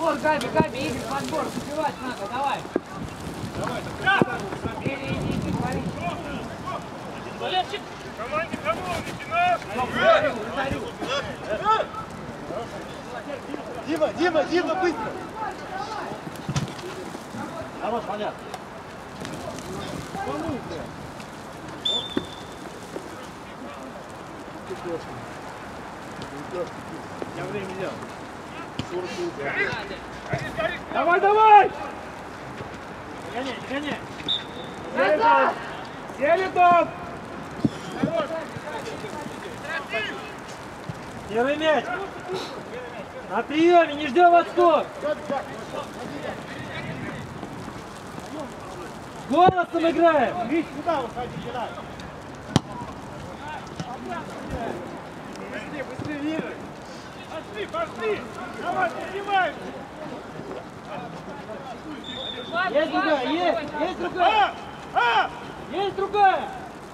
подбор, Габи, Игорь, подбор, забивать надо, давай. Иди, говори. Команде кого? Лейтенант! Дима, быстро! Хорош, понятно. Я время взял. Давай! Догоняй! Селитов! Первый мяч. На приеме, не ждем отскок. Голосом играем. Вить, куда выходите, да? Быстрее, Вира! Пошли! Давай, поднимаем! Есть другая, есть другая! Есть другая!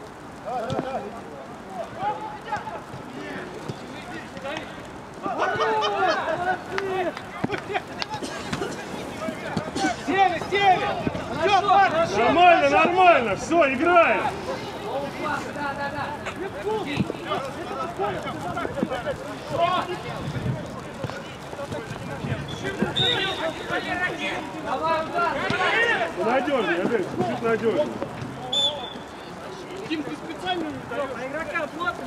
Сели! Нормально, все, играем! Надежнее, Адель, чуть надежнее. Дим, ты специально А игрока плотно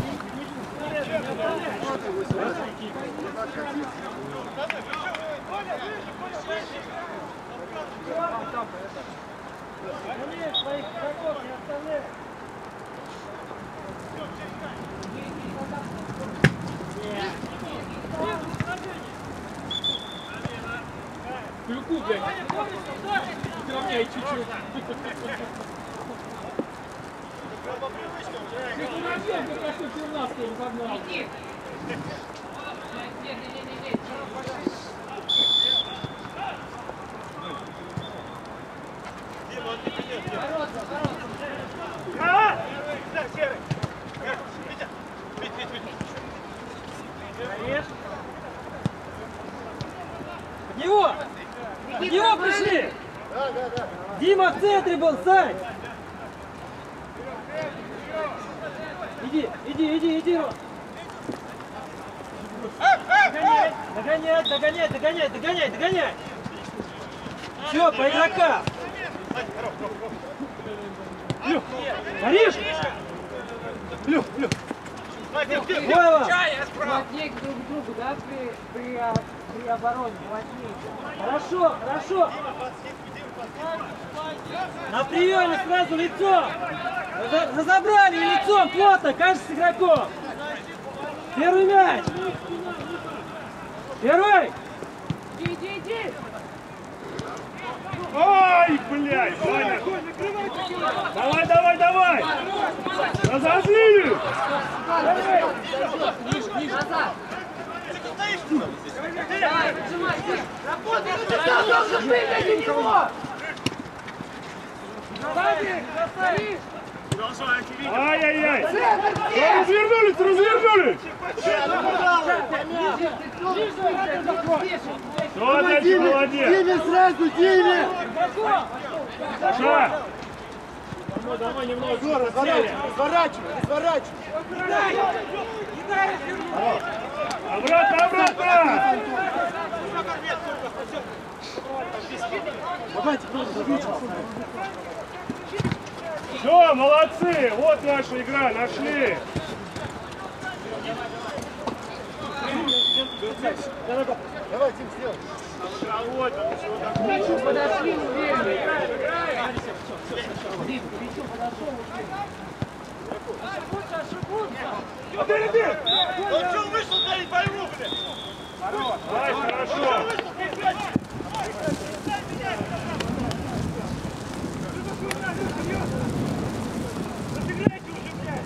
своих игроков не оставляй. Клюку, блядь. Равняй чуть-чуть. Ты наверх, как что ты у нас не погнал. Под него пришли! Да. Дима в центре был, Сань! Иди, Ром! Догоняй! Все, по игрокам! Горишь? Плюх! Войло! Плотнее друг к другу, да, при обороне, плотнее. Хорошо! На приеме сразу лицом! Разобрали и лицом плотно, кажется, с игроком! Первый мяч! Первый! Иди! Ай, блядь, Ваня! Давай! Разозлили! Назад! Давай, прижимай! Работай! Выгони его! Ай-яй-яй! Развернулись! Молодец! Диме сразу, Диме! Саша! Давай немного. Разворачивай! Обратно! Давайте, Все, молодцы! Вот наша игра, нашли! Давай, Дим, сделай. Подошли, уверенно. Причем подошел, Ошибутся! Он что вышел, блядь, пойму, блядь! Хорошо! Разыграйте уже, блядь!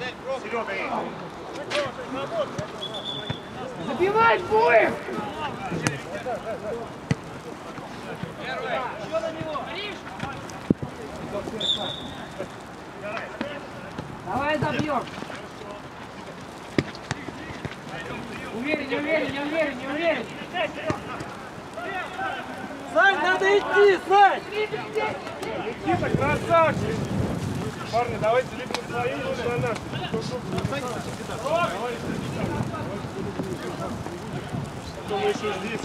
Забивать будем! Давай забьем. Уверен, не уверен, не уверен, не уверен. Сань, надо идти, Сань! Никита, красавчик! Парни, давайте либо на свои, либо на наши. Кто мы еще здесь?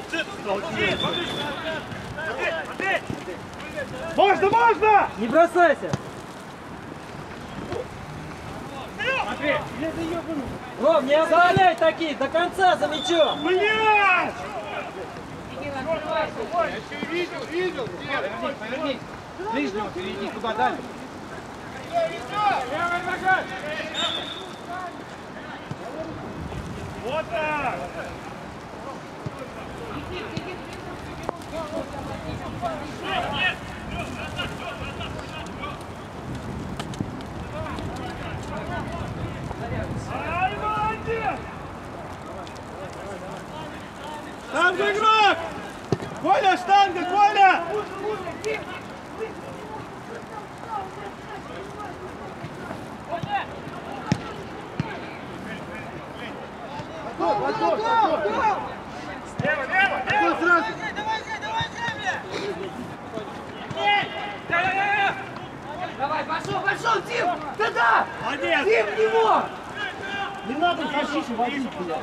Можно, можно! Не бросайся! Ром, не оставляй такие, до конца за мячом! Блядь! Видел. Повернись. Ближнего перейди, куда дальше. Вот так! Ай, молодец! Штанга, игрок! Коля, штанга, Коля! Готов! Лево! Сразу! Давай, пошел, Тим! Да! Молодец! Тим, в него! Не надо защиту водить, блядь!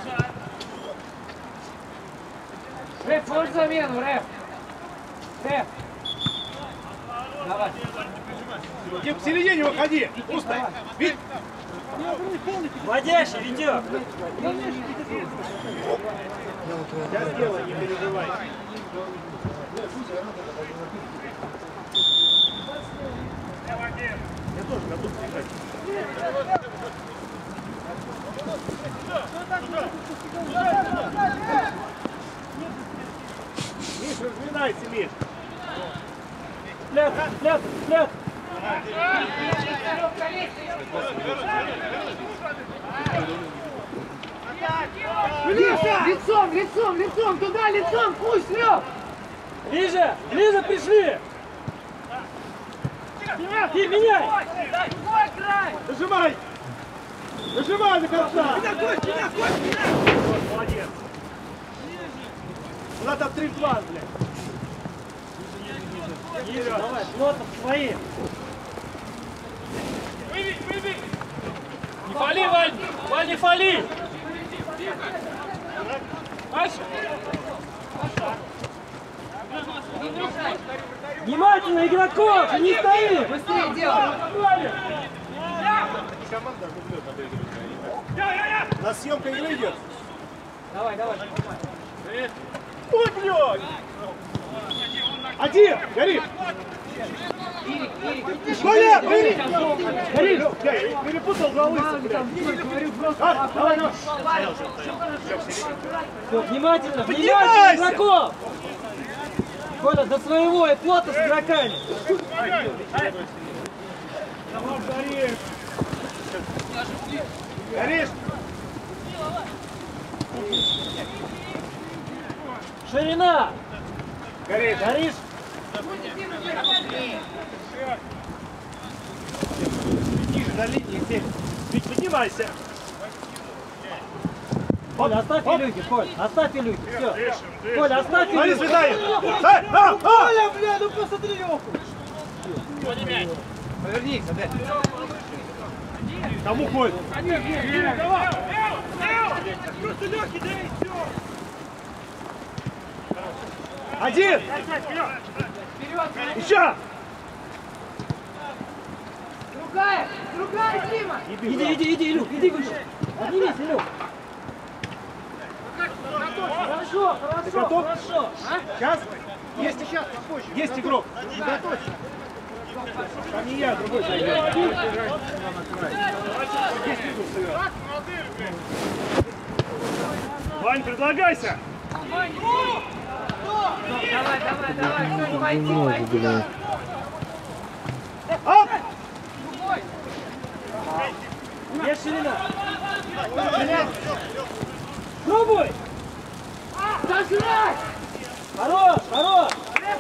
Рэп, можешь замену, Рэп? Рэп! Давай. Тим, в середине выходи! Пусто! Видь! Водящий, Витек! Я сделаю, не переживай. Я тоже готов бежать. Миш, разминайся, Миш. Пляц! Лицом, туда, лицом, пусть, Лёв! Ближе пришли! Ты меняй! Нажимай до конца. Молодец! Надо 3-2, блядь. Давай, плотно свои! Не фали, Валь! Валь, не фали! Внимательно, игроков! Не стои! Быстрее делай! На съемка игры идет. Давай. Ой, блядь! Один! Гори! Коля! Гори! Я перепутал за лысым, блядь. Давай. Всё, внимательно, Поднимайся! игроков! Коля, до своего и плотно с игроками! Горишь! Горишь! Ширина! Горишь! Горишь! Ниже, на линии, здесь. Ведь поднимайся! Коля, оставь Илюхи, Коль, оставь Илюхи, все. Коля, оставь Смотри, Илюхи. свитай! Коля, бля, ну посмотри Леху. Повернись, опять. Кому Коль? Один! Еще! Другая, Дима! Иди, Илюх, иди выше. Поднимись, Илюх. Хорошо. Ты готов? Хорошо. Сейчас? Есть сейчас, попозже. Есть игрок. Не готовься. Там не я, другой зайдет. Есть игрок сыграть. Вань, предлагайся! Давай, кто пойти. Оп! Есть ширина. Пробуй. Да Хорош, хорош!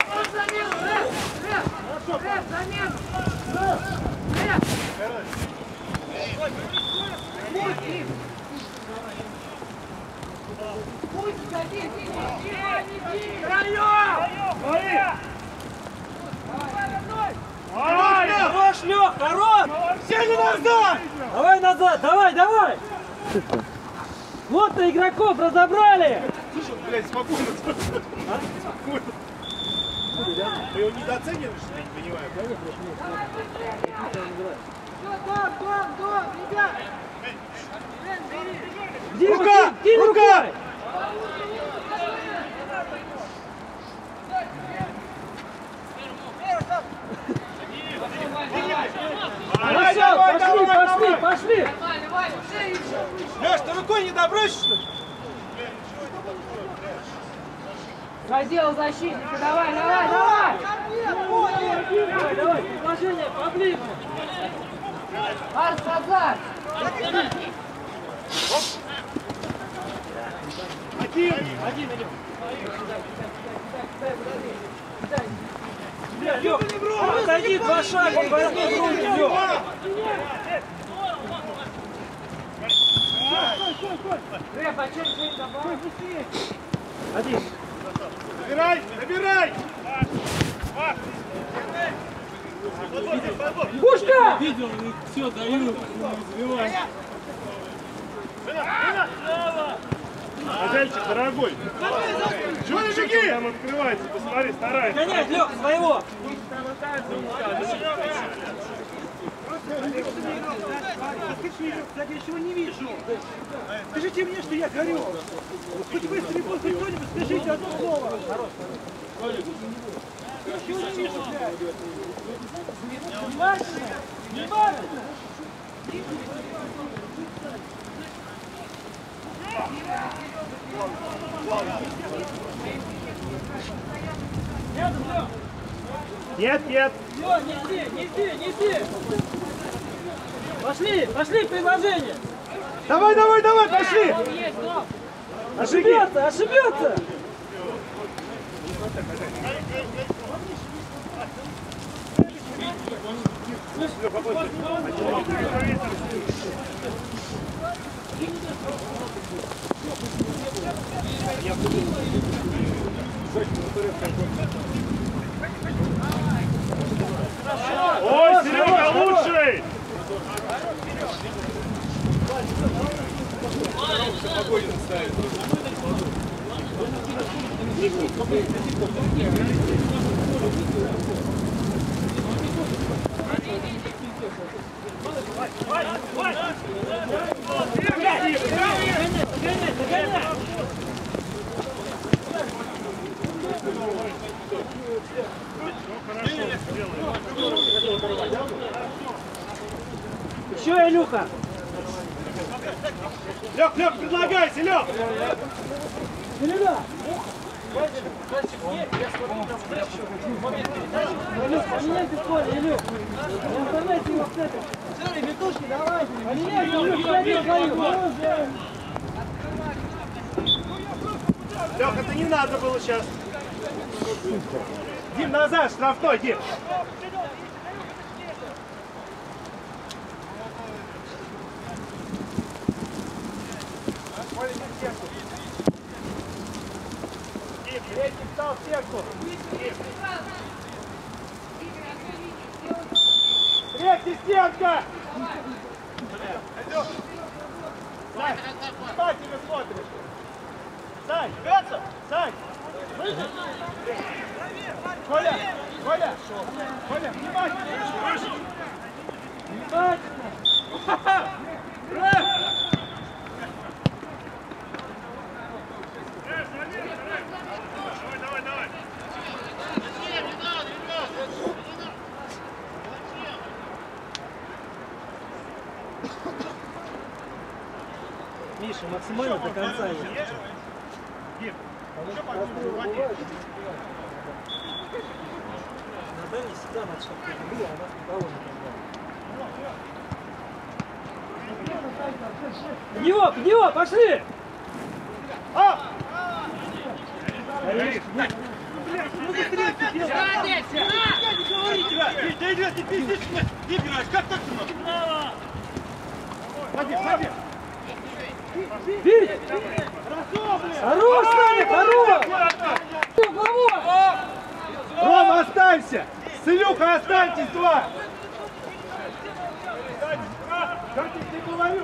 Хорош, Лёх, хорош! Сели назад! Давай назад, давай, давай! Вот-то игроков разобрали! Слушай, блядь, спокойно. Спокойно. Вы его недооцениваешь, что я не понимаю? Дима, кинь рукой! Давай, Хорошо, давай, пошли, давай, пошли, давай. пошли! Леш, ты рукой не добросишь, что ли? Задел защитника, давай, давай, давай! Давай, давай, предложение поближе! Марс назад! Один идем! Бля, Лёх, отойди 2 шага и возьми в руки, Лёх! Рэп, а что ты добавил? Один! Набирай, набирай! Пушка! Видел, все даю, забивай. Азельчик, дорогой! Чего там открывается? Посмотри, старайся. Гонять, Лёх, своего! Я ничего не вижу. Скажите мне, что я горю. Хоть вы телефон, хоть кто-нибудь, скажите одно слово. Ничего не вижу, блядь. Внимательно! Внимательно! Рядом, Лёх! Нет, нет. Всё, неси, неси, неси! Пошли, пошли, предложение! Давай, давай, давай, пошли. Ошибется, ошибется! Ой, Серега, лучший! Еще, Илюха! Лёх, Лёх, предлагайся, Лёх! Илюха! Илюх, поменяйте поле, Илюх! Не оставляйте его в центре! Витушки, давайте! Поменяйте, Илюх, забей свою! Лёх, это не надо было сейчас. Дим, назад, штрафной, Дим. Дим, третий встал в сетку. Третья стенка! Сань, куда тебе смотришь? Сань, Сань! Коля! Коля! Коля, внимательно! Внимательно! Давай, давай. Миша, максимально до конца едет. Дим, На дальней всегда надо, чтобы кто-то был, а у нас никого не было. В него, пошли! Ты пиздишь, не играешь, как так ты можешь? Бери! Хорош, Саня, хорош! Головой! Рома, останься! С Илюхой останьтесь, два! Как я тебе говорю?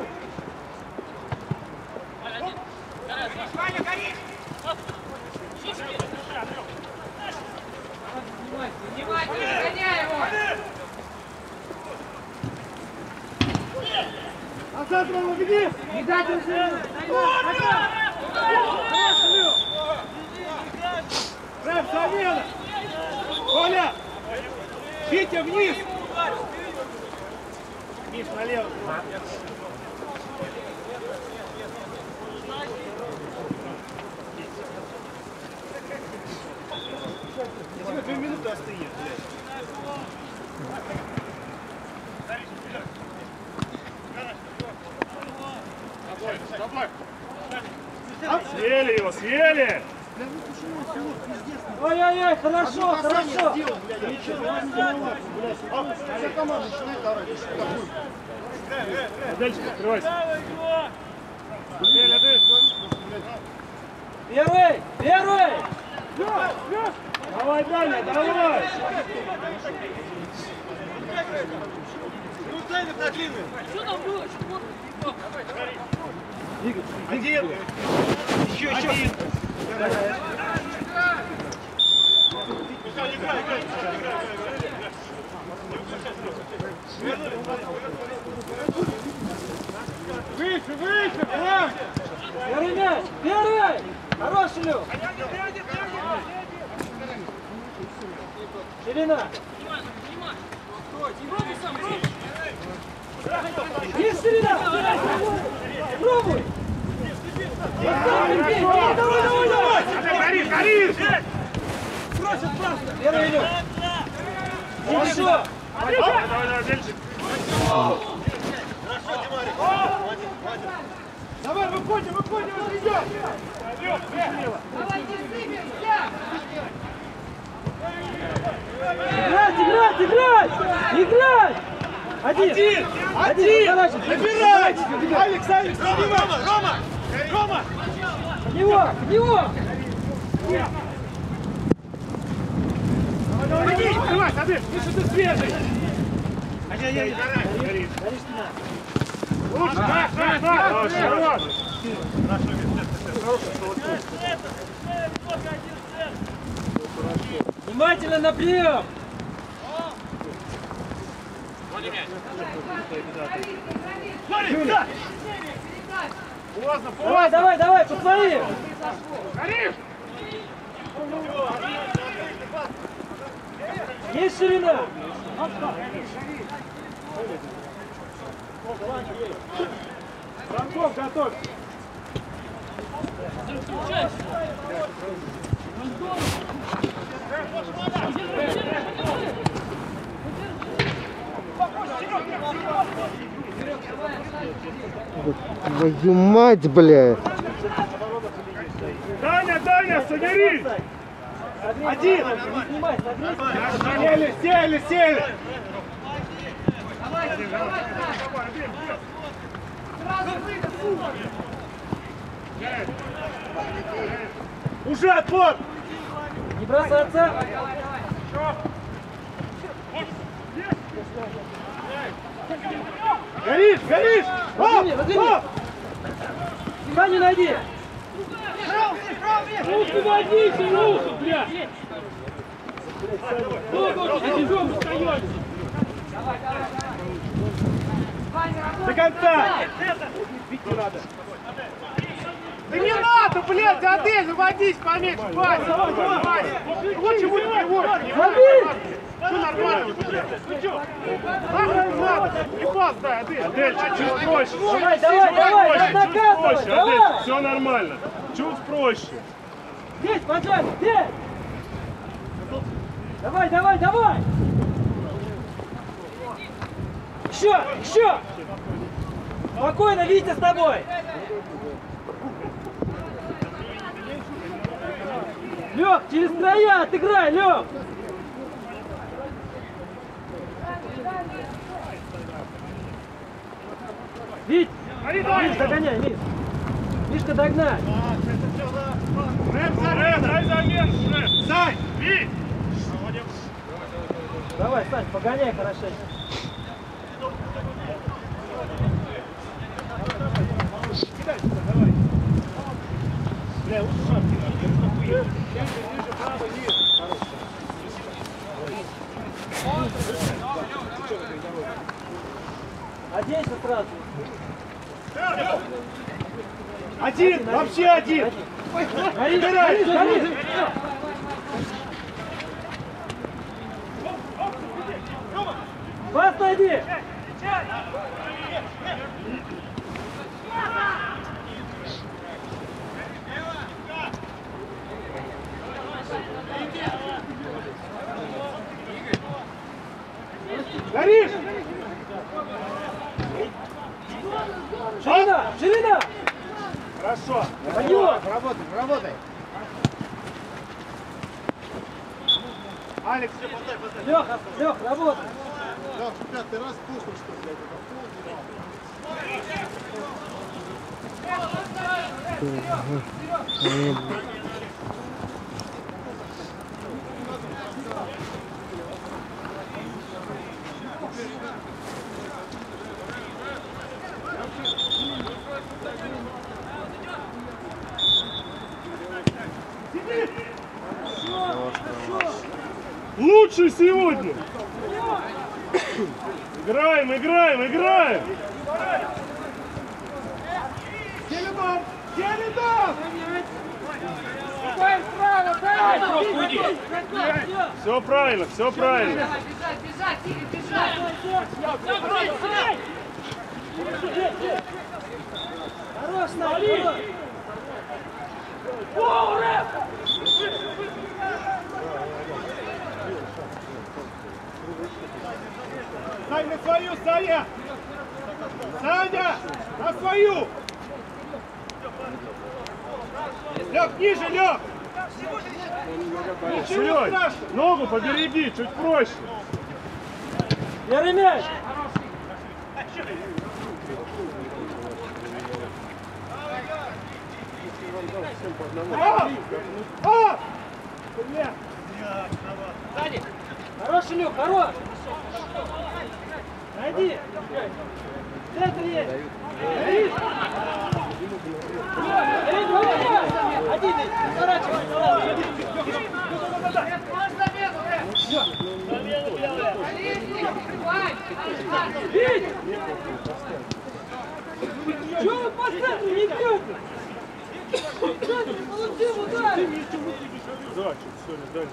Внимательно, гоняй его! Назад, Рома, беги! Не дать ему Рэп, замена! Коля! Витя, вниз! Миш, налево! Я тебе 2 минуты остынет, блядь. Съели его, съели! Ой-ой-ой, хорошо, хорошо! Дальше открывайся. Первый! Первый! Давай, Даня, давай! Ну, Даня, на длинный. Что там было? Один. Еще. Выше, план! Первый мяч! Первый! Хороший, Лёв! Ширина! Есть ширина! Пробуй! Горишь, горишь! Первый, Лёв! Еще! Давай, Дельчик! Давай, выходим, идем! Давай, не сыпемся! Играть! Один! Набирай! Алекс, Рома! В него! Давай, открывай, Сабир, слышишь, ты свежий! Горишь. Лучше, хорош! Внимательно на прием! Давай, по своим! Горишь! Есть ширина! Франков, готовь! Твою мать, бля! Даня, соберись! Один! Сели! Уже отбор! Не бросаться! Горишь! Возьми! Саню найди! Руки водите, руки, блядь! Тяжело стоять! До конца! Бить не надо! Да не надо, блядь, Адель, уводись поменьше, Вася! Лучше будет приводить! Что нормально, блядь? Ну что? Нахуй не надо! Не пас дай, Адель! Адель, чуть проще! Давай, Чуть проще, давай! Адель, все нормально! Чуть проще! Здесь, поджать, здесь! Давай! Еще! Спокойно, Витя с тобой! Лех, через края отыграй, Лех! Вить! Вить, догоняй, Вить! Мишка, догнать! Дай замену, Сань, Вить! Давай, Сань, погоняй хорошенько. Кидай сюда, давай. Бля, лучше шапки надо. Ниже, право, ниже. Оденься сразу. Один, вообще один. Гори, гори! Пас найди! Горишь! Ширина! Ширина! Хорошо. Пойдем! Работай, работай. Алекс, Леха, Леха, работай! Лёх, пятый раз пухнул, что ли, лучший сегодня! Играем, играем, играем! Селидон! Селидон! Все правильно, все правильно. Бежать, бежать, Игорь, бежать! Хорош, Навали! Сань, на свою, Саня! Саня! На свою! Лёг, ниже, Лёг! Ничего страшного! Ногу побереги, чуть проще! Первый мяч! Хороший Люк, хорош! Найди! В центре есть! Один! Один! Сворачивай! Бить! Чего вы по центру не бьете? Получил удар! Да, что-то сегодня дальше.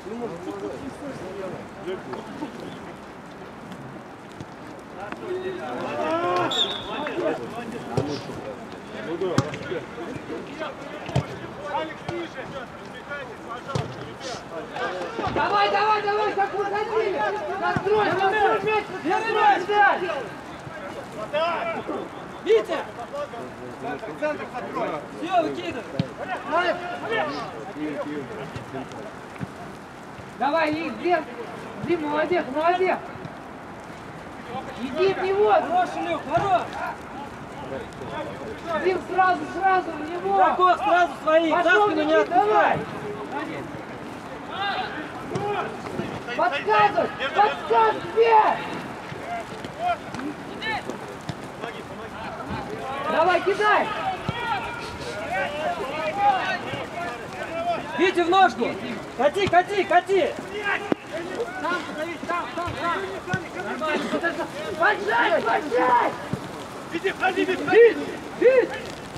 Ну да, Алекс, ниже! Пожалуйста, ребят! Давай, давай, давай, как вы хотели! Настрой, настрой мяч! Первый мяч! Витя! Все, выкидывай! Давай, Дим, молодец, молодец! Иди в него! Хороший Люк, хорош! Дим, сразу в него! Закос сразу свои, за Пошел, спину не Никит, давай! отпускай! Подсказывай! Подсказывай! Давай, кидай! Витя в ножку! Кати, кати, кати! Поджать, поджать! Иди, входи, входи! Бить!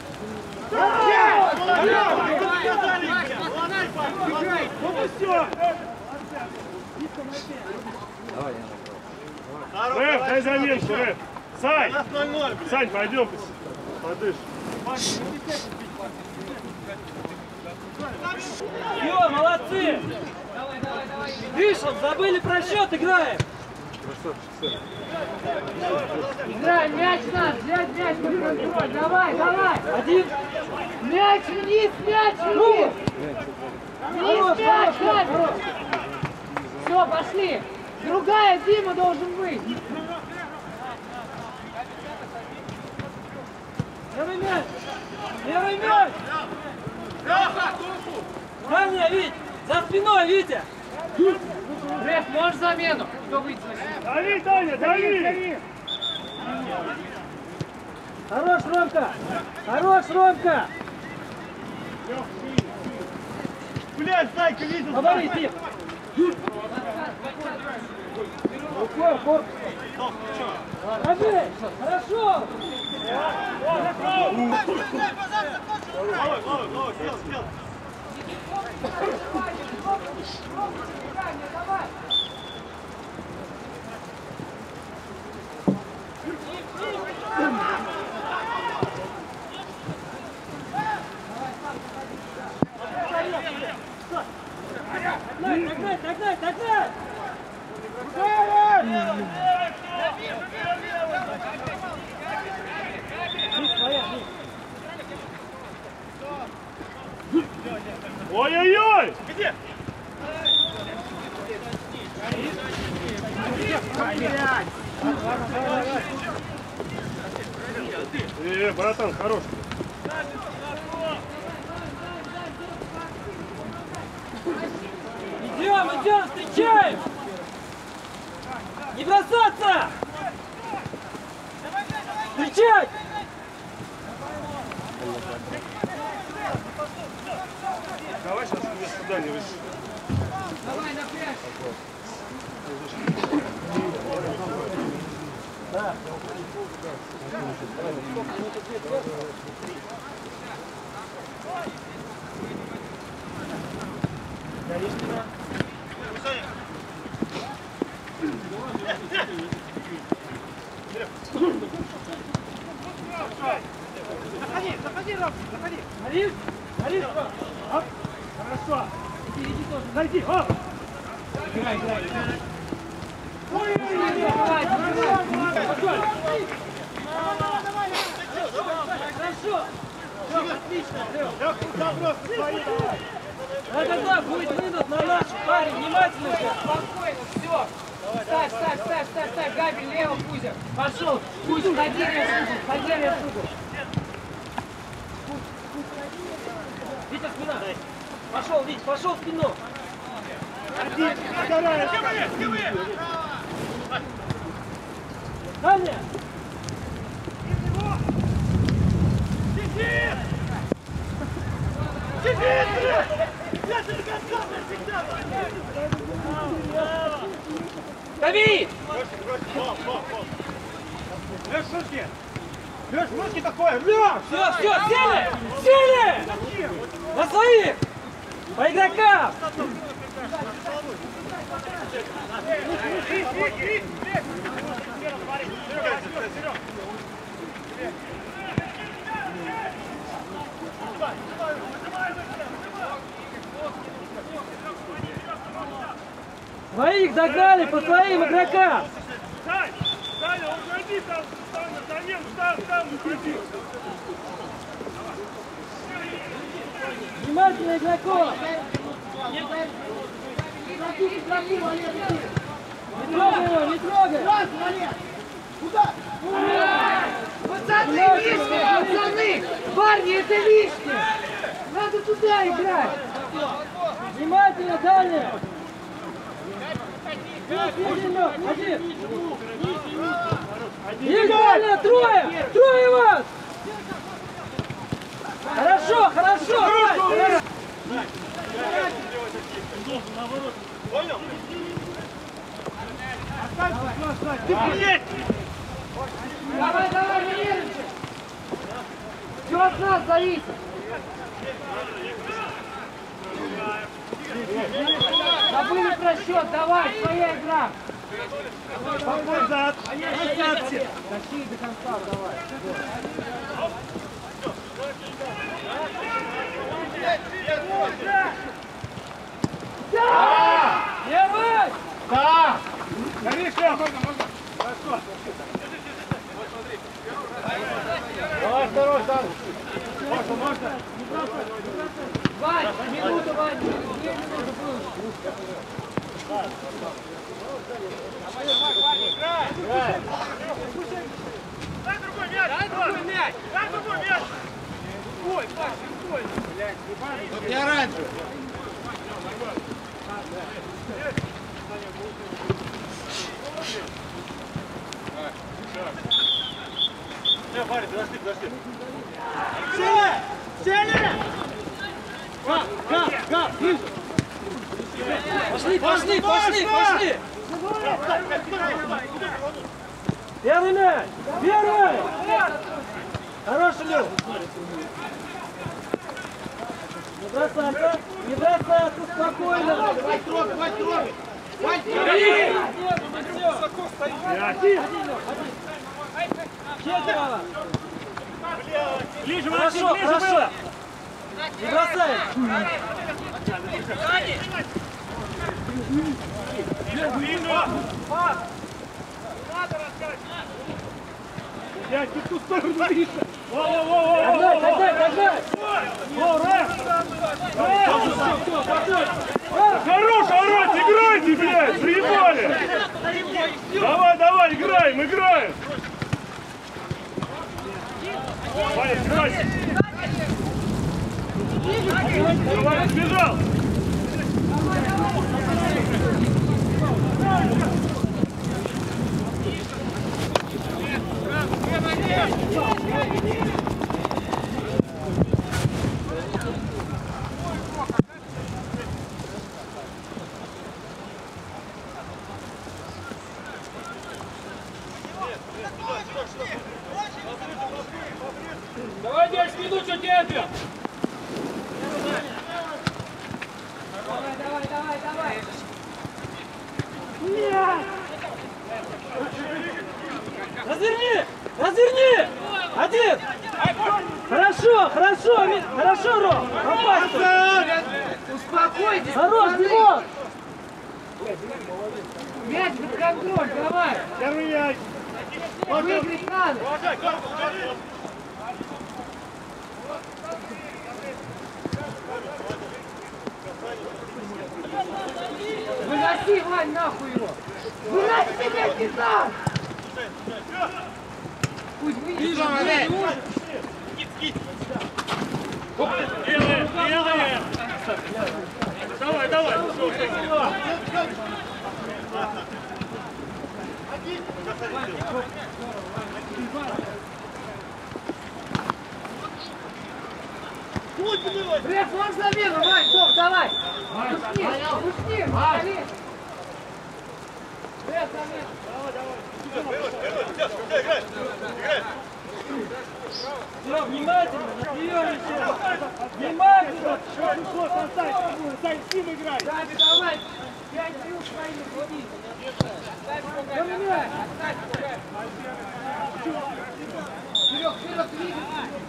Рэп, дай заменку, Рэп. Сань! Сань, пойдем, подышь. Все, молодцы! Вышел, забыли про счет, играем! Играем, мяч надо, взять мяч под контроль, давай, давай! Один! Мяч вниз, мяч вниз! Хорош, хорош. Все, пошли. Другая Дима должен быть. Левый мяч! Левый мяч! Дальняя, Вить! За спиной, Витя! Реф, можешь замену? Кто выйдет? Дави, Таня, дави! Хорош, Ромка! Хорош, Ромка! Блядь, Зайка видел! Говори, Тип! Рукой, корпус! Ложи! Хорошо! Догнать! Ой-ой-ой! Где? Братан, хорош. Идем, встречаем! Не бросаться! Встречать! Давай сейчас вместо Дани выше. Давай на пляж. Да. Заходи, Ром, заходи. Горишь? Оп. Хорошо. Зайди, оп. Играй. Хорошо! Отлично! Я заброс свои, давай. Да, будет вынут на нашу, парень, внимательно же! Спокойно, все. Ставь, Габель, лево, Кузя. Пошел. Кузя, ходи отсюда. Витя, спина! Пошел, Вить, пошел в спину! Далее! Давид! Лёш, руки! Лёш, руки такое! Лёш! Все, сели! На своих! По игрокам! Своих догнали по своим игрокам! Саня, уходи там, на замену, там, уходи! Внимательно игроков! Не трогай его, не трогай! Пацаны, лишние, парни, это лишнее. Надо туда играть. Внимательно, дальше! Один! Есть дальше, трое вас! Хорошо! Понял? Ты блядь! Давай, не нервничай. Все от нас зависит. Забыли про счет, давай, своя игра. Назад! Назад все! Тащи до конца, давай. Левый! Да! Горишь, Лев! Хорошо! Давай, второй, Сан! Вань, минуту, Вань, 2 минуты было. Дай другой мяч! Дай другой мяч! Дай другой мяч! Ой, Паш, рукой! Тут не оранжевый. Все, парень, подожди. Сели! Пошли! Первый мяч! Первый! Хороший Лёв! Не бросаться, спокойно! Давай трогай! Четверо! Ближе, Хорошо! Не бросай! Я не в ту сторону видишь. Догнать! Хорош орать, играйте, блядь, приебали. Давай, играем. Ваня, играйся. Давай, сбежал. Давай 10 минут, что терпим! Давай. Разверни! Один! Хорошо, Ром! Успокойтесь. Хорош, Димон! Мяч под контроль, давай. Первый мяч. Выиграть надо. Выноси, Вань, нахуй его. Выноси, блядь, не так. Пусть выйдет. Делаем. Давай. Бреф, он замену, Вань, Том, давай. Пусти, Вали. Бреф, замену. Все, внимательно, напьемся! Внимательно! Сань, с ним играй. Даби, давай. 5 минут своих ходи. Вперед, двигайся.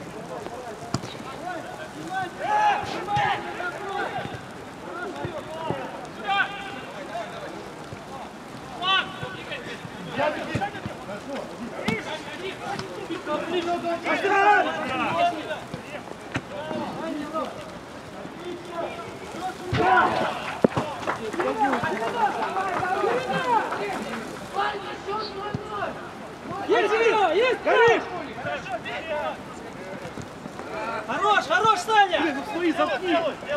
Есть его! Есть! Горишь! Хорош, Саня! Свои заткни.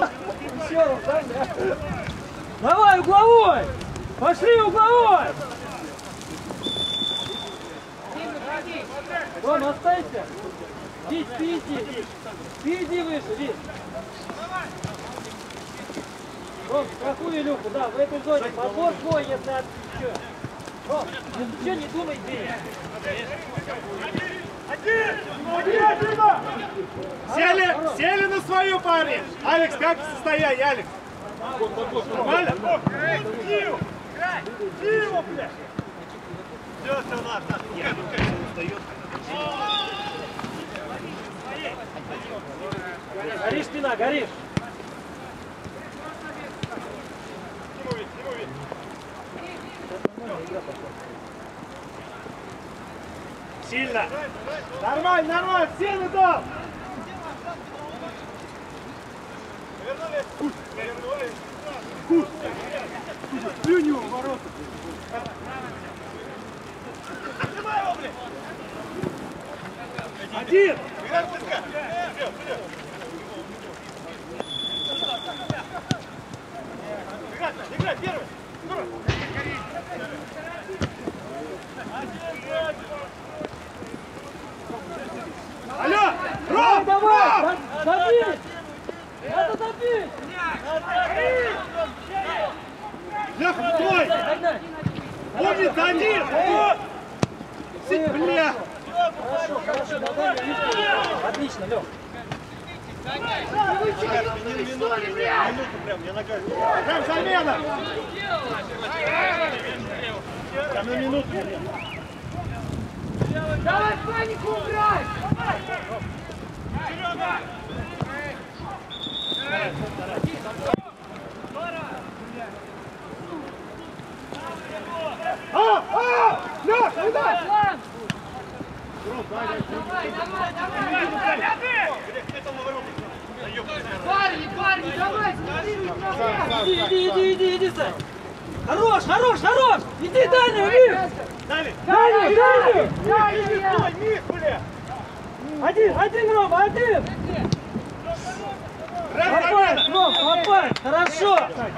Давай, угловой! Пошли, угловой! Ром, остайся! Вить, впереди выше, Вить! Ром, страхуй Илюху, да, в этой зоне. Подбор твой, если отвечу. Ром, ничего не думай, бей. Сели на свою, парни. Алекс, как состояние, Алекс? Нормально? Дима, блядь! Все, наш. Нет, ну как он устает. Горишь, спина, горишь. Сильно. Нормально, все на дом. Плюнь в ворота. Один! Играй, первый! Алло! Ром! Давай! Забить! Надо забить! Леха, стой! Догнать! Умница, один! Бля! Хорошо, хорошо, давай, отлично, Лёх. Прям замена! Там на минуту. Давай панику убрать! Лёш, Давай, план! Парни, давай, смотри, Иди, Сань. Хорош! Иди, Даня, Мир! Даня! Один, Рома, один! Попасть, Ром, попасть! Хорошо!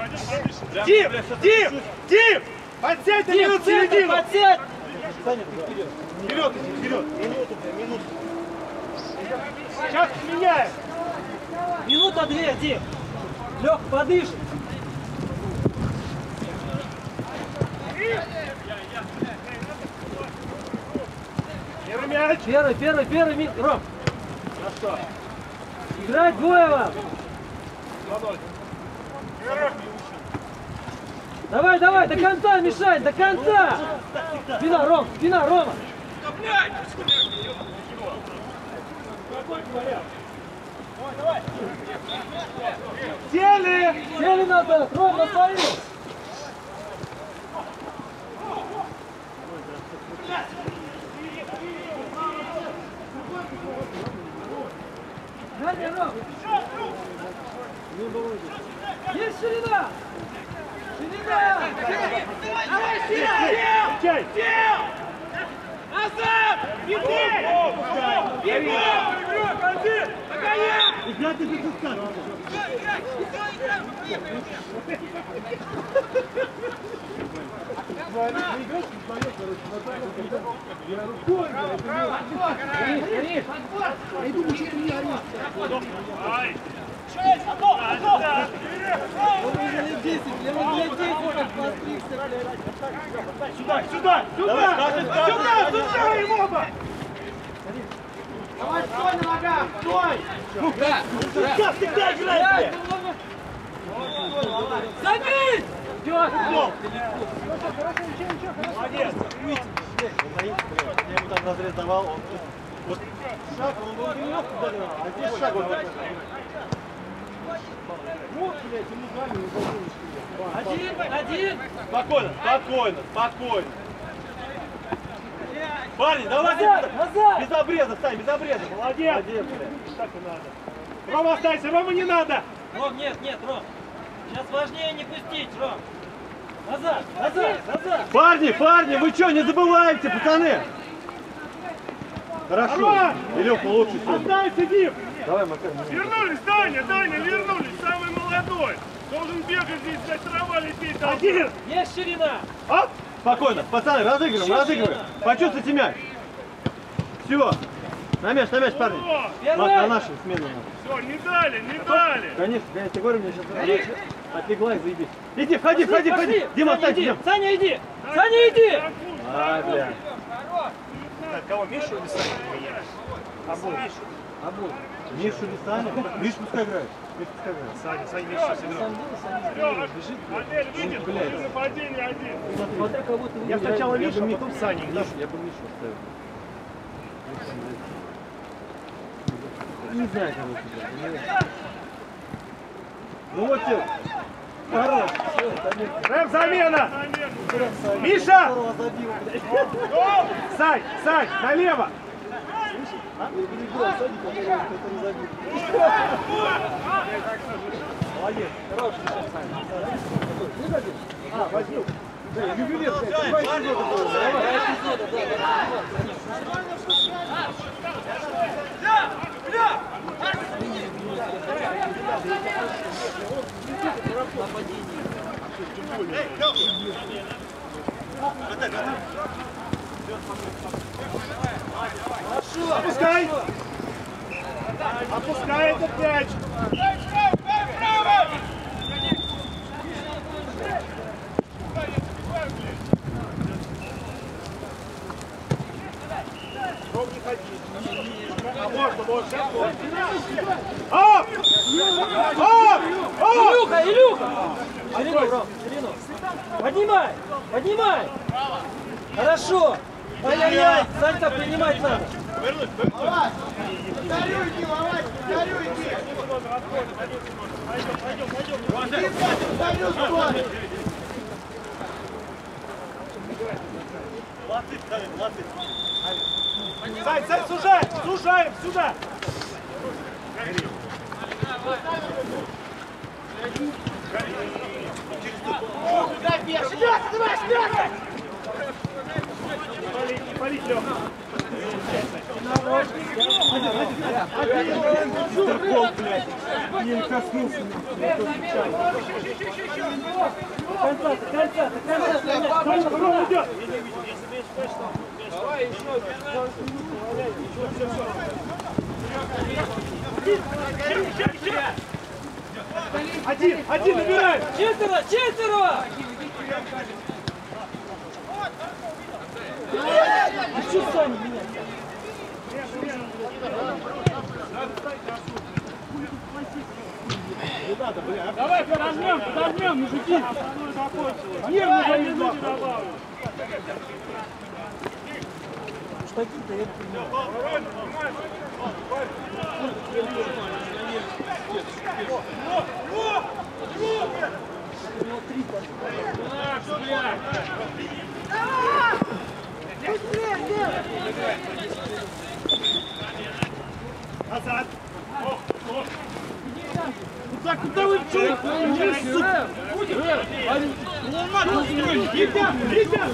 Дим! Подсядь на минуту середину! Подсядь! Вперед, вперед! Минуту. Сейчас меняем! Минута-две, Дим! Лех, подышь! Первый мяч! Первый, Ром! Играть двое вам! Давай, до конца, Мишань, до конца! Спина, Рома! Сели назад, Ром, на свою! Дальше, Ром! Есть ширина! давай, сильно! Назад! Бегом! Играть это пускай! Сюда! Ему оба! Давай, стой на ногах! Стой! Как всегда играете? Забить! Молодец! Я ему там разрез давал, он вот шаг, он был тренировку ударил, а здесь шаг вот такой. Вот, блядь, ему дали, не забыл. Один! Спокойно! Парни, давай! Назад! Без обреза, Сань, без обреза! Молодец, блядь! Так и надо! Рома, останься, Рома, не надо! Ром, нет, Ром! Сейчас важнее не пустить, Ром! Назад! Парни, вы что, не забывайте, пацаны! Хорошо, Рома! Илюха лучше сегодня. Останься, Дим! Давай, Макар. Вернулись, Даня, вернулись, самый молодой! Должен бегать здесь, блядь, трава летит! Один! Есть ширина! Оп! Спокойно, пацаны, разыгрываем. Почувствуйте мяч. Все. На мяч, парни. Первый! На нашу смену. Все, не дали! Конечно, я говорю, мне сейчас отлегла и заебись. Иди, входи. Пошли! Дима, Саня, останься, иди! Дим. Саня, иди! А, бля. Кого, Мишу или Саню? Мишу или Саню? Мишу пускай играет. Саня, Мишу сыграл. Модель видит, блядь. нападение один. Смотри, кого ты Я сначала Мишу, а бы потом Саню. Я бы Мишу оставил. Не знаю, кого тебя. Ну вот тебе. Хорош. Рэм, замена! Миша! Сань, налево! Молодец. Хороший. Возьми. Ювелир, давай эпизоды. Давай эпизоды, Опускай! Опускай этот мяч! Не ходи. А можно, сейчас можно. Оп! Оп! Оп! Илюха! Ширину. Поднимай! Поднимай! Хорошо! Ай-яй-яй! Санька, принимать надо! Сань, сужаем, сюда! Не пали, Лёха. Интерпол, блядь. Не коснулся. Конца! Попробуй, идёт. Давай еще! Один, набираем! Четверо! А что Саня меня? Давай, подожмем, мужики! Нервно заезжай! Штаки-то я понимаю. Назад! Куда вы чё? Ребят!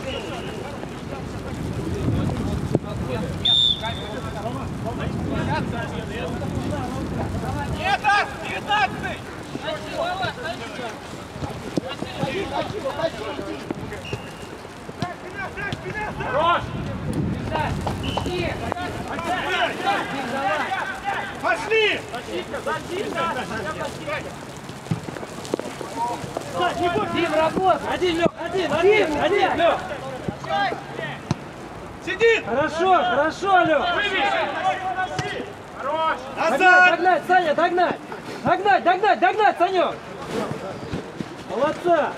Хорош! Пошли! Дим, работай! Один, Лёх, один, Лёх! Сидит! Хорошо, Лёх! Хорош! Назад! Догнать, Саня, догнать! Догнать, Санёк! Молодца!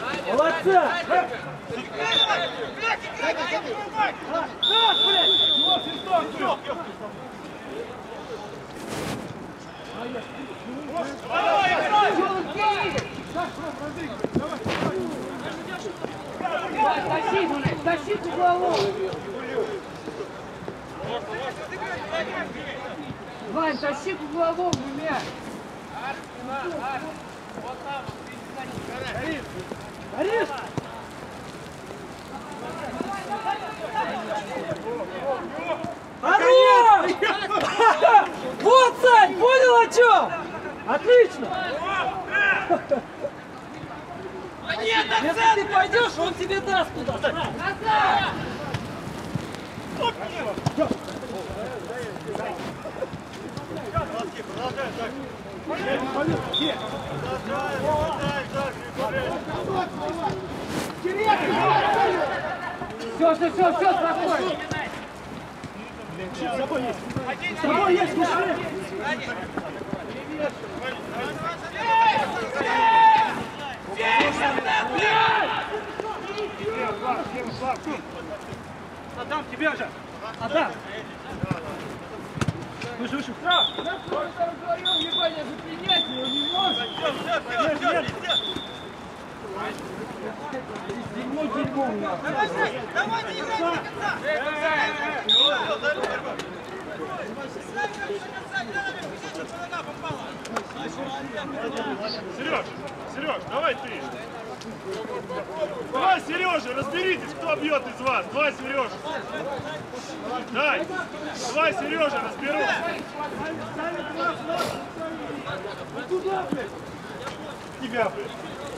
Тащи к угловому! Вань, тащи к угловому мяч! Горишь? Хорош! Вот, Сань, понял о чем? Отлично! Если ты пойдешь, он тебе даст туда. Назад! Все, спокойно! С тобой есть, слушай! Адам, тебя же! Адам! Выше! Вдвоем ебать, принять его не может! Дерьмо у нас! Давай, не играй до конца! Сереж, Сереж, давай ты. Давай, Сережа, разберитесь, кто бьет из вас. Давай, Сережа. Дай. Давай, Сережа, разберу. Тебя, блядь.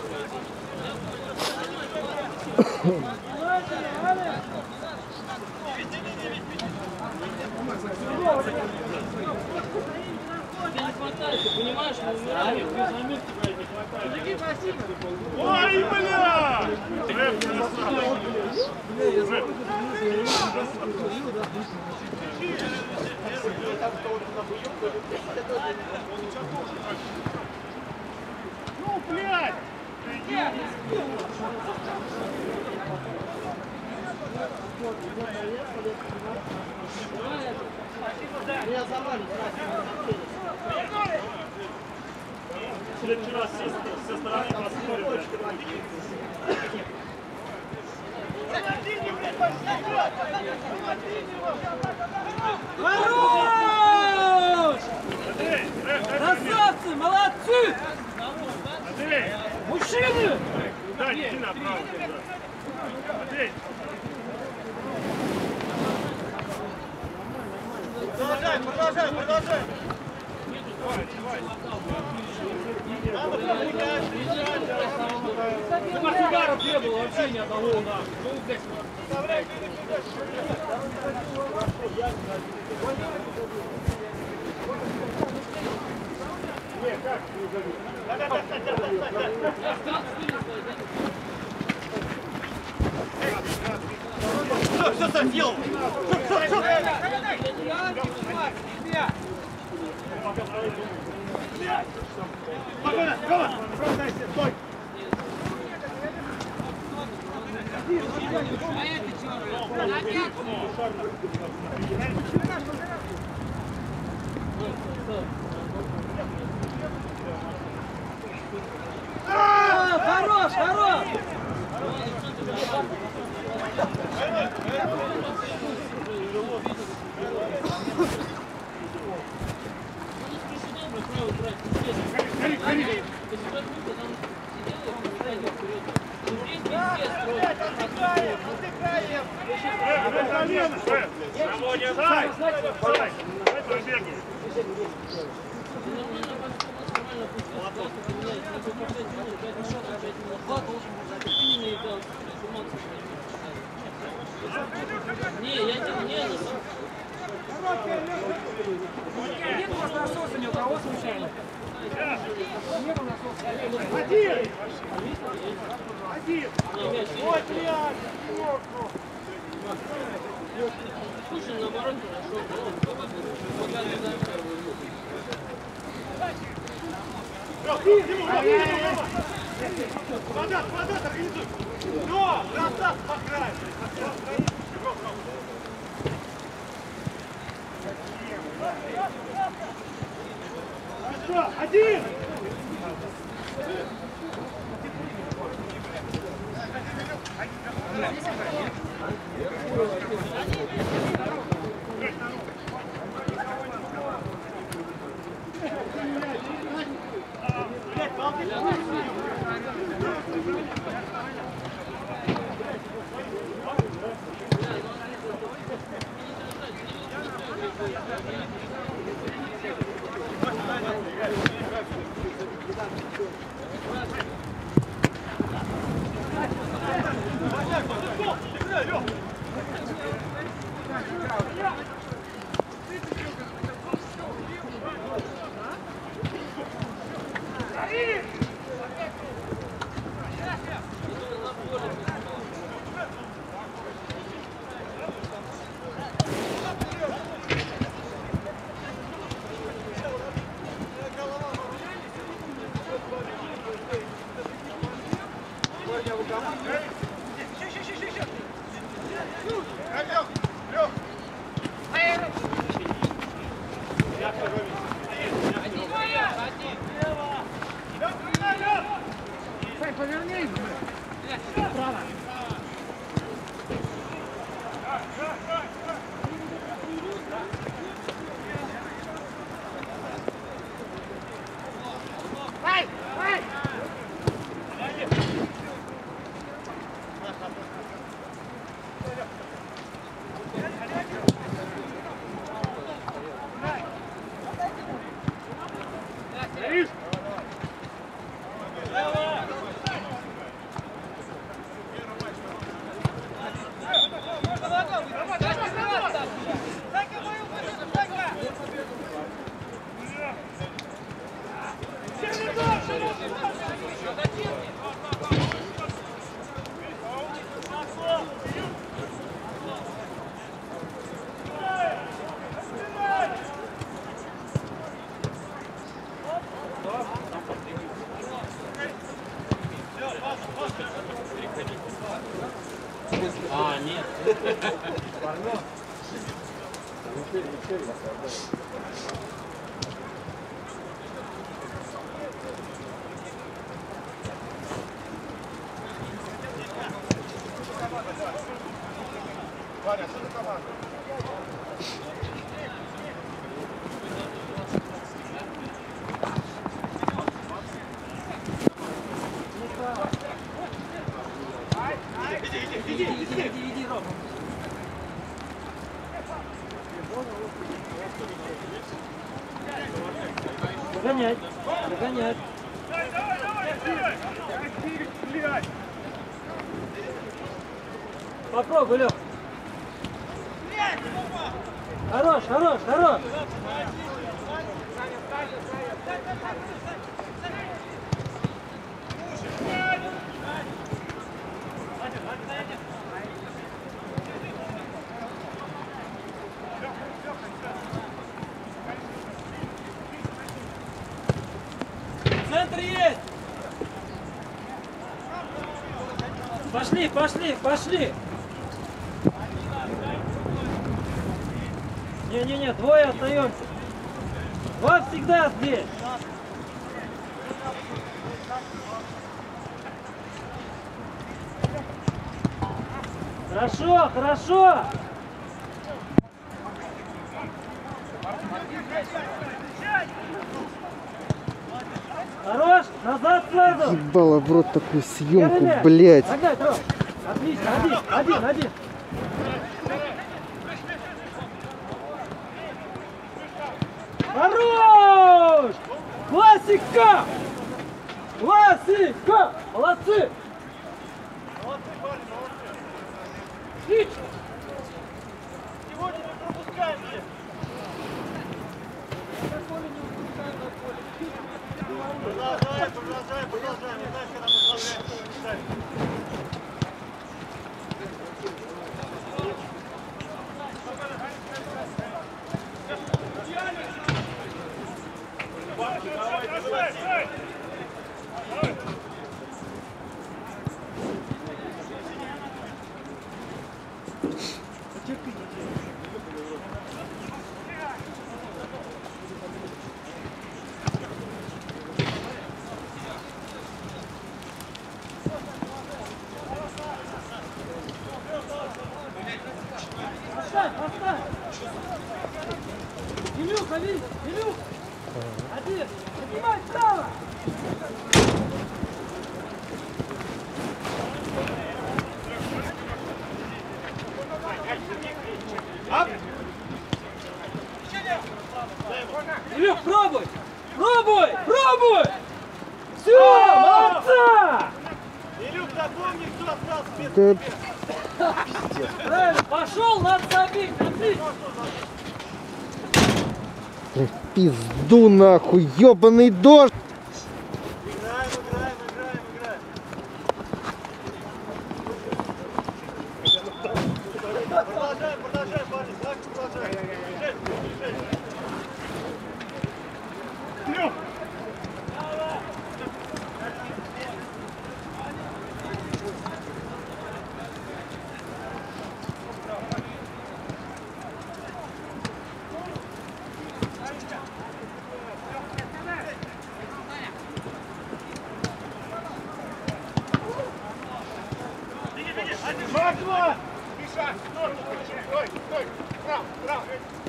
Тебе не хватает, ты понимаешь, мы умираем, без замер тебя не хватает. Ой, бля! Рэп, красава. Рэп. Ну, блядь! В следующий раз со стороны посмотрим. Хорош! Красавцы, молодцы! Андрей! Мужчины! Дай, иди направо. Андрей! Продолжай, продолжай, продолжай. Ударов не было вообще ни одного у нас. Все, съел. Спокойно, Рома! Бросайся, стой! Хорош, хорош! Сай! Давай пробегай! Не, я не Нет у вас насоса ни у кого случайно? Нет у насоса. Один! Один! Ой, блядь! Слушай, наоборот, Квадрат, квадрат, организуй! Но! Назад по краю! Что? Один! Повернись! Право! А, нет. Иди, Рома. Догонять, догонять. Попробуй, Лёх. Хорош, хорош, хорош. Центр есть! Пошли, пошли, пошли! Не-не-не, двое остаемся. Вот всегда здесь. Хорошо, хорошо! Хорош, назад сразу! Ебало в рот такую съемку, Верни. блядь. Догнать, Ром. Отлично, один. Хорош! Классика! Классика! Молодцы! Отлично! Сегодня мы пропускаем здесь. Продолжаем. Не знаешь, когда мы справляемся. Поставь! Илюха, Илюха! Один! Поднимай справа! Илюх, пробуй! Пробуй! Все, молодца! Илюх, запомни, кто остался без... Да, Правильно, пошел, надо забить, отлично! блядь, пизду нахуй, ёбаный дождь. Играем. Продолжаем, парни. Так, продолжаем. Два! Миша! Стой! Право!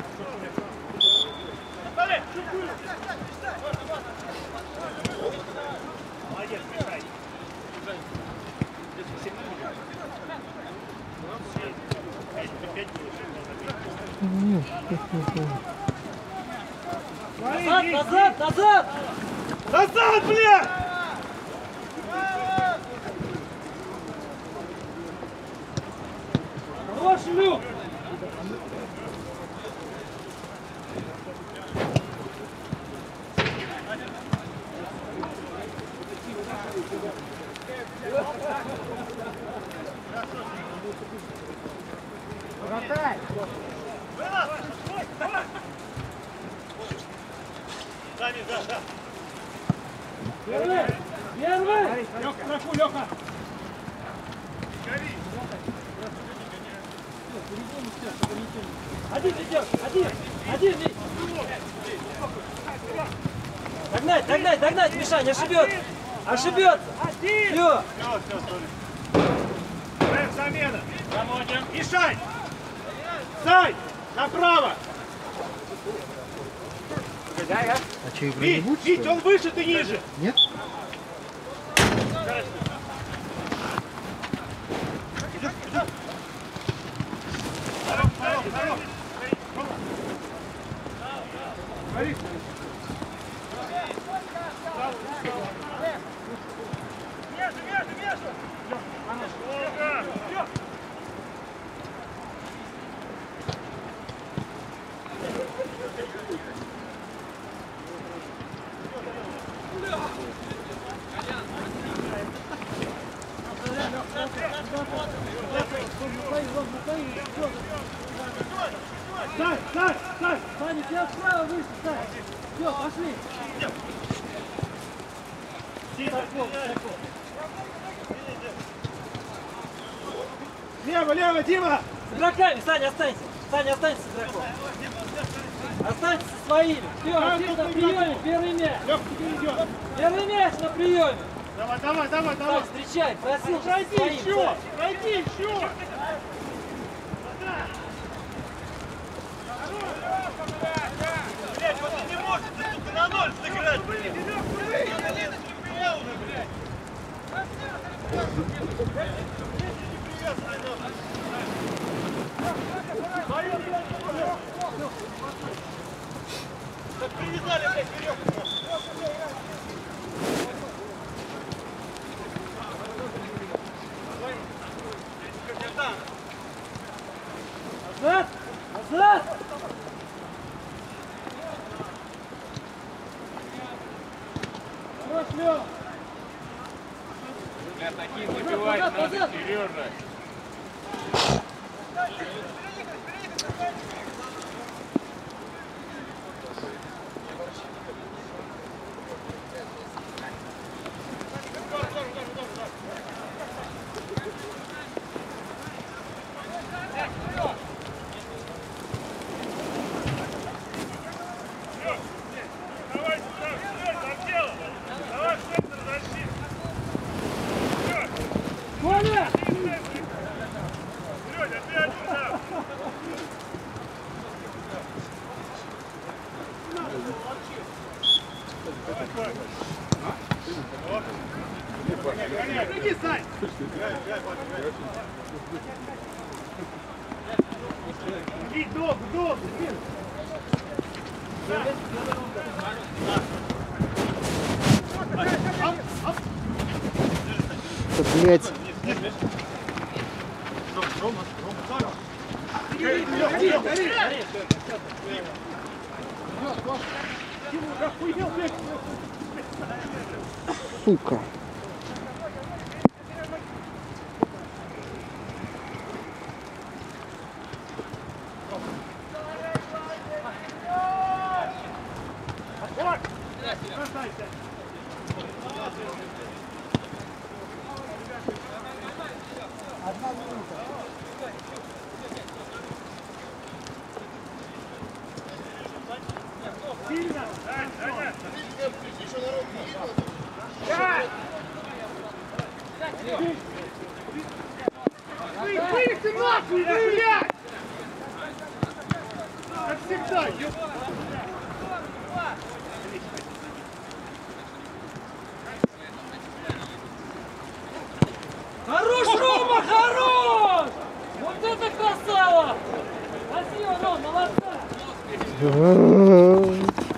Молодец, Миша! Назад! Назад, блядь! Хорош, Люк! Вратарь! Первый! Первый! Лёха, страху, Лёха! Один идет! Один! Один! Вить. Догнать, догнать, догнать, Миша, не ошибется! Ошибется! Все! Замена! Мишань! Сань! Направо! А что, игра не Вить, будет, Вить, что ли? он выше, ты ниже! Нет? Сань, Сань, Сань! Саня, тебя справа выше, Сань! Все, пошли! Лево, лево, Дима! С игроками, Саня, останься! Саня, останься с игроком! Останься со своими! Все, Артик на приеме, первый мяч! Лёха, тебе идет! Первый мяч на приеме! Давай, давай, давай, давай! Сань, встречай, просил со Пройди своим, еще! Сань. Пройди еще! Блять, вот ты не можешь, ты сука, на ноль сыграть, блин! Так привязали, блядь, веревку! Назад! Назад! Хорош, Лёв! Такие забивать надо, Сережа! Коля! Иди, Сань! Иди, долго, долго! Да, блядь. Сука. Выйти нахуй, блядь! Как всегда, ёб... Хорош, Рома, хорош! Вот это красава! Спасибо, Ром, молодца!